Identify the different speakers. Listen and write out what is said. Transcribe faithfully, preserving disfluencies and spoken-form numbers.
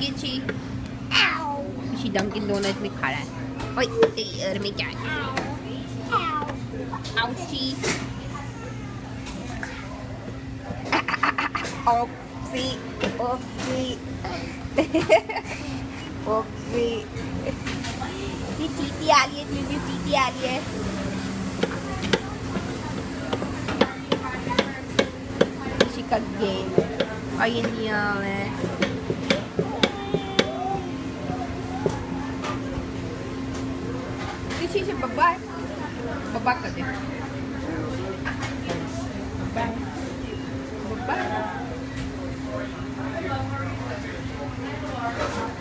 Speaker 1: ची ची Dunkin donut में खा रहा है। ओए यार में क्या है? आउची ओप्सी ओप्सी ओप्सी ये चीटी आ रही है, चीटी चीटी आ रही है। Chica game ayun yan eh Kishi siya baba baba ka din baba baba